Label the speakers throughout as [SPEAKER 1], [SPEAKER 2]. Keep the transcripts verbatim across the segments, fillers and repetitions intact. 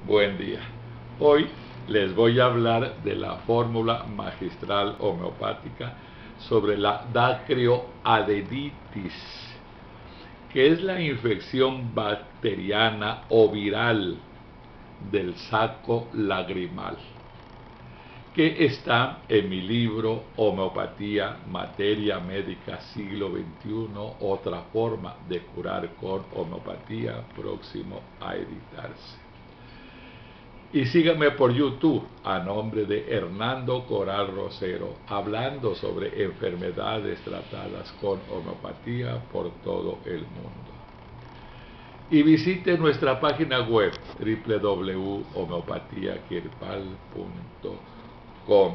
[SPEAKER 1] Buen día. Hoy les voy a hablar de la fórmula magistral homeopática sobre la dacrioadenitis, que es la infección bacteriana o viral del saco lagrimal, que está en mi libro Homeopatía, Materia Médica Siglo veintiuno, otra forma de curar con homeopatía, próximo a editarse. Y síganme por YouTube a nombre de Hernando Coral Rosero, hablando sobre enfermedades tratadas con homeopatía por todo el mundo. Y visite nuestra página web w w w punto homeopatía kirpal punto com.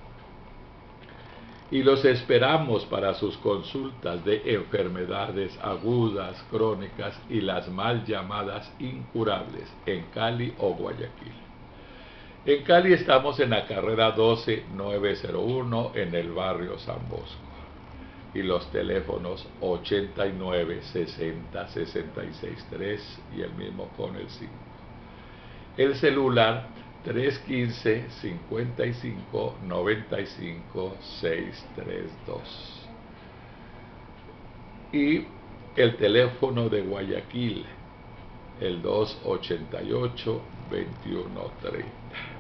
[SPEAKER 1] Y los esperamos para sus consultas de enfermedades agudas, crónicas y las mal llamadas incurables en Cali o Guayaquil. En Cali estamos en la carrera doce mil novecientos uno en el barrio San Bosco. Y los teléfonos ochenta y nueve, sesenta, sesenta y seis, tres y el mismo con el cinco. El celular trescientos quince, cincuenta y cinco, noventa y cinco, seiscientos treinta y dos. Y el teléfono de Guayaquil, el doscientos ochenta y ocho, veintiuno treinta.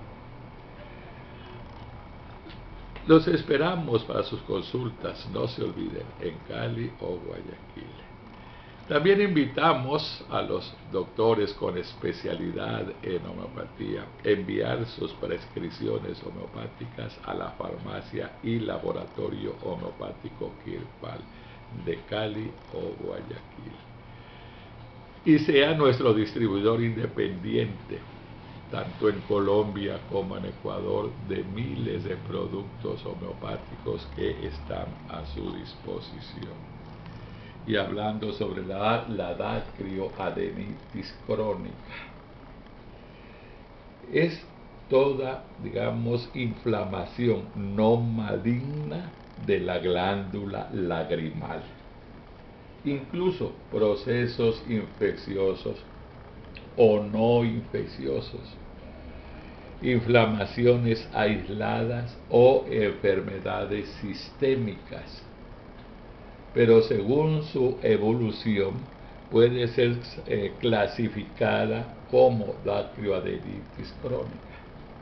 [SPEAKER 1] Los esperamos para sus consultas, no se olviden, en Cali o Guayaquil. También invitamos a los doctores con especialidad en homeopatía a enviar sus prescripciones homeopáticas a la farmacia y laboratorio homeopático Kirpal de Cali o Guayaquil. Y sea nuestro distribuidor independiente, tanto en Colombia como en Ecuador, de miles de productos homeopáticos que están a su disposición. Y hablando sobre la, la dacrioadenitis crónica, es toda, digamos, inflamación no maligna de la glándula lagrimal, incluso procesos infecciosos o no infecciosos, inflamaciones aisladas o enfermedades sistémicas, pero según su evolución puede ser eh, clasificada como dacrioadenitis crónica.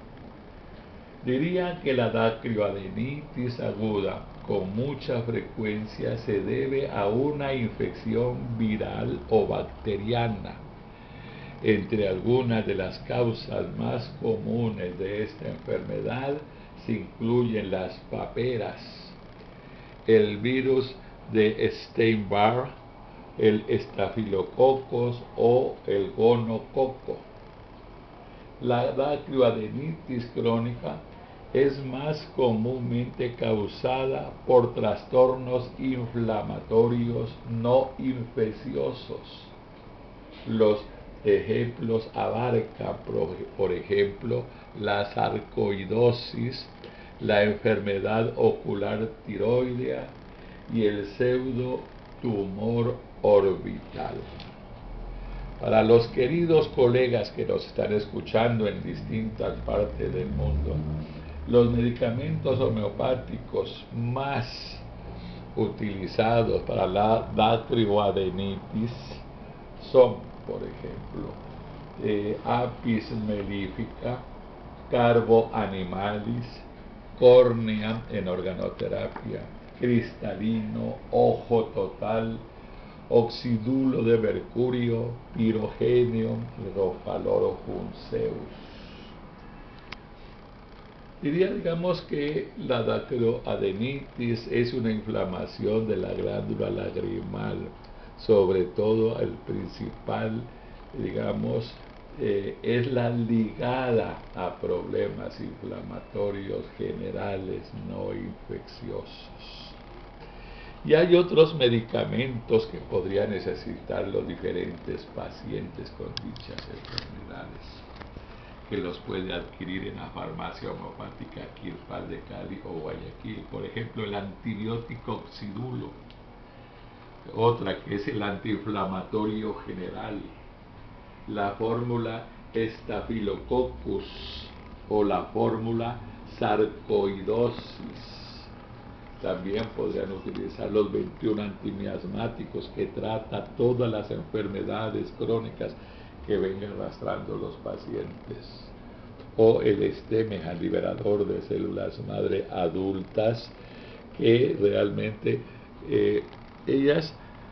[SPEAKER 1] Diría que la dacrioadenitis aguda con mucha frecuencia se debe a una infección viral o bacteriana. Entre algunas de las causas más comunes de esta enfermedad se incluyen las paperas, el virus de Epstein-Barr, el estafilococos o el gonococo. La dacrioadenitis crónica es más comúnmente causada por trastornos inflamatorios no infecciosos. Los ejemplos abarcan, por ejemplo, la sarcoidosis, la enfermedad ocular tiroidea y el pseudotumor orbital. Para los queridos colegas que nos están escuchando en distintas partes del mundo, los medicamentos homeopáticos más utilizados para la dacrioadenitis son, por ejemplo, eh, Apis mellifica, Carbo animalis, córnea en organoterapia, cristalino, ojo total, oxidulo de mercurio, pirogenium y Rofalorofunceus. Diría, digamos, que la dacrioadenitis es una inflamación de la glándula lagrimal, sobre todo el principal, digamos, eh, es la ligada a problemas inflamatorios generales no infecciosos. Y hay otros medicamentos que podrían necesitar los diferentes pacientes con dichas enfermedades, que los puede adquirir en la farmacia homeopática Kirpal de Cali o Guayaquil. Por ejemplo, el antibiótico oxidulo, otra que es el antiinflamatorio general, la fórmula Staphylococcus o la fórmula sarcoidosis. También podrían utilizar los veintiún antimiasmáticos que trata todas las enfermedades crónicas que vengan arrastrando los pacientes. O el Estemeja, liberador de células madre adultas, que realmente eh, ellas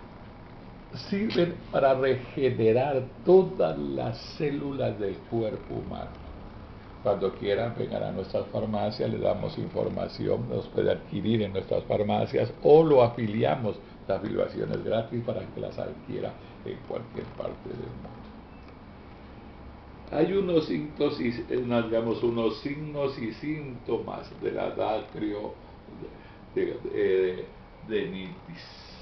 [SPEAKER 1] sirven para regenerar todas las células del cuerpo humano. Cuando quieran vengan a nuestras farmacias, le damos información, nos puede adquirir en nuestras farmacias o lo afiliamos. La afiliación es gratis para que las adquiera en cualquier parte del mundo. Hay unos signos y, digamos, unos signos y síntomas de la dacrio de, de, de, denitis,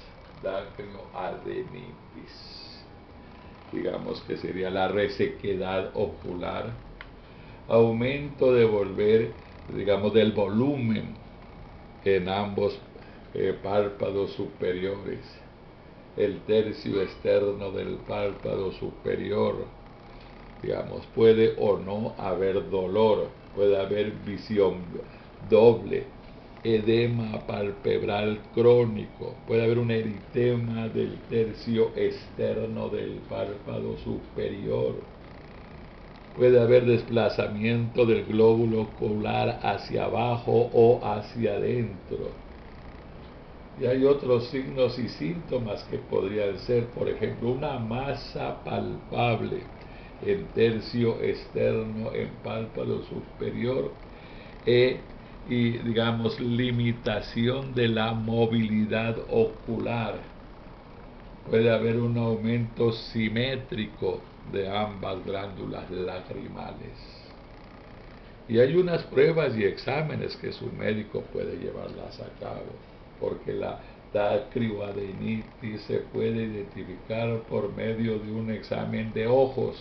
[SPEAKER 1] dacrioadenitis, digamos que sería la resequedad ocular, aumento de volver, digamos, del volumen en ambos eh, párpados superiores, el tercio externo del párpado superior, digamos, puede o no haber dolor, puede haber visión doble, edema palpebral crónico, puede haber un eritema del tercio externo del párpado superior, puede haber desplazamiento del glóbulo ocular hacia abajo o hacia adentro. Y hay otros signos y síntomas que podrían ser, por ejemplo, una masa palpable en tercio externo, en párpado superior, e, y digamos limitación de la movilidad ocular. Puede haber un aumento simétrico de ambas glándulas lacrimales. Y hay unas pruebas y exámenes que su médico puede llevarlas a cabo, porque la dacrioadenitis se puede identificar por medio de un examen de ojos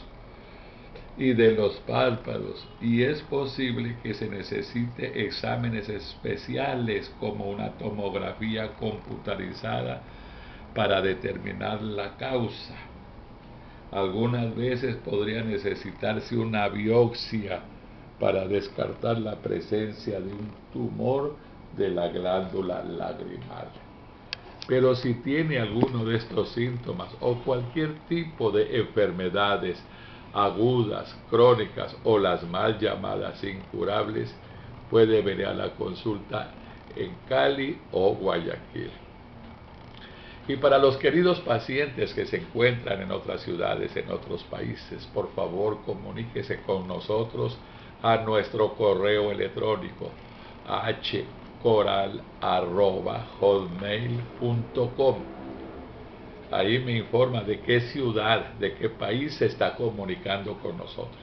[SPEAKER 1] y de los párpados, y es posible que se necesite exámenes especiales como una tomografía computarizada para determinar la causa. Algunas veces podría necesitarse una biopsia para descartar la presencia de un tumor de la glándula lagrimal. Pero si tiene alguno de estos síntomas o cualquier tipo de enfermedades agudas, crónicas o las mal llamadas incurables, puede venir a la consulta en Cali o Guayaquil. Y para los queridos pacientes que se encuentran en otras ciudades, en otros países, por favor comuníquese con nosotros a nuestro correo electrónico h coral arroba hotmail punto com. Ahí me informa de qué ciudad, de qué país se está comunicando con nosotros.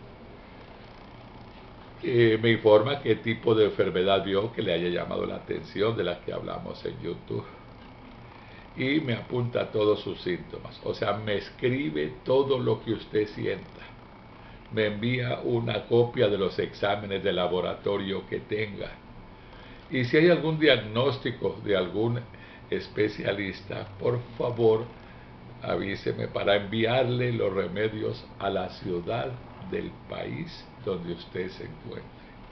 [SPEAKER 1] Eh, me informa qué tipo de enfermedad vio que le haya llamado la atención de la que hablamos en YouTube. Y me apunta todos sus síntomas. O sea, me escribe todo lo que usted sienta. Me envía una copia de los exámenes de laboratorio que tenga. Y si hay algún diagnóstico de algún especialista, por favor, avíseme para enviarle los remedios a la ciudad del país donde usted se encuentre.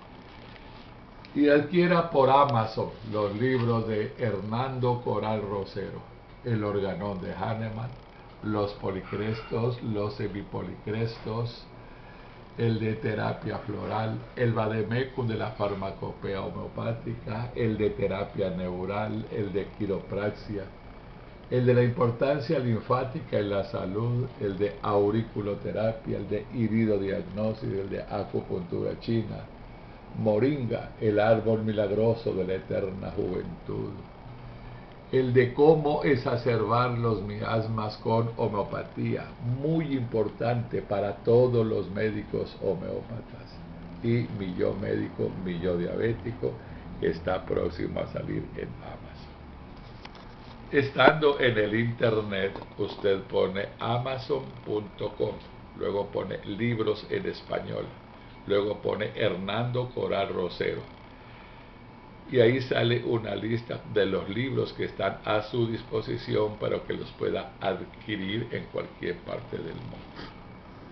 [SPEAKER 1] Y adquiera por Amazon los libros de Hernando Coral Rosero, El Organón de Hahnemann, los policrestos, los semipolicrestos, el de terapia floral, el vademecum de la farmacopea homeopática, el de terapia neural, el de quiropraxia, el de la importancia linfática en la salud, el de auriculoterapia, el de iridodiagnosis, el de acupuntura china, moringa, el árbol milagroso de la eterna juventud, el de cómo exacerbar los miasmas con homeopatía, muy importante para todos los médicos homeópatas, y mi yo médico, mi yo diabético, que está próximo a salir en Amazon. Estando en el internet, usted pone amazon punto com, luego pone libros en español, luego pone Hernando Coral Rosero, y ahí sale una lista de los libros que están a su disposición para que los pueda adquirir en cualquier parte del mundo.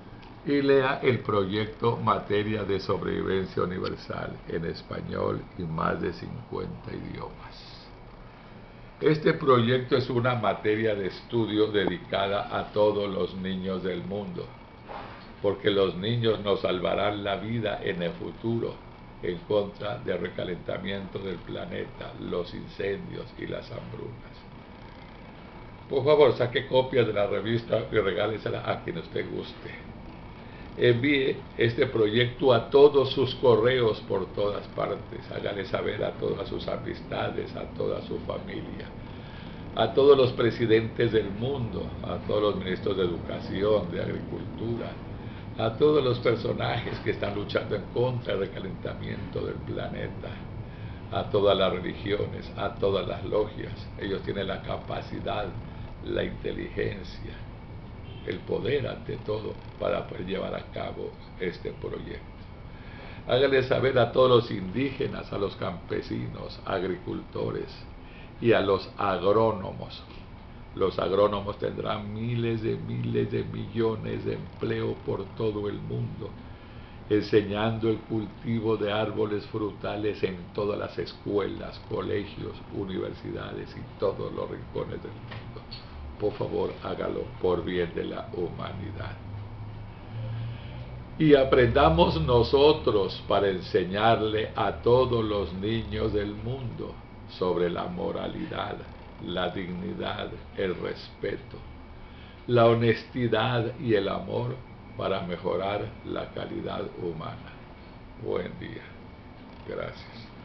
[SPEAKER 1] y lea el proyecto Materia de Sobrevivencia Universal en español y más de cincuenta idiomas. Este proyecto es una materia de estudio dedicada a todos los niños del mundo, porque los niños nos salvarán la vida en el futuro en contra del recalentamiento del planeta, los incendios y las hambrunas. Por favor, saque copias de la revista y regálesela a quien usted guste. Envíe este proyecto a todos sus correos por todas partes. Hágale saber a todas sus amistades, a toda su familia, a todos los presidentes del mundo, a todos los ministros de Educación, de Agricultura, a todos los personajes que están luchando en contra del recalentamiento del planeta, a todas las religiones, a todas las logias. Ellos tienen la capacidad, la inteligencia, el poder ante todo para poder llevar a cabo este proyecto. Hágale saber a todos los indígenas, a los campesinos, agricultores y a los agrónomos. Los agrónomos tendrán miles de miles de millones de empleo por todo el mundo, enseñando el cultivo de árboles frutales en todas las escuelas, colegios, universidades y todos los rincones del mundo. Por favor, hágalo por bien de la humanidad. Y aprendamos nosotros para enseñarle a todos los niños del mundo sobre la moralidad, la dignidad, el respeto, la honestidad y el amor para mejorar la calidad humana. Buen día. Gracias.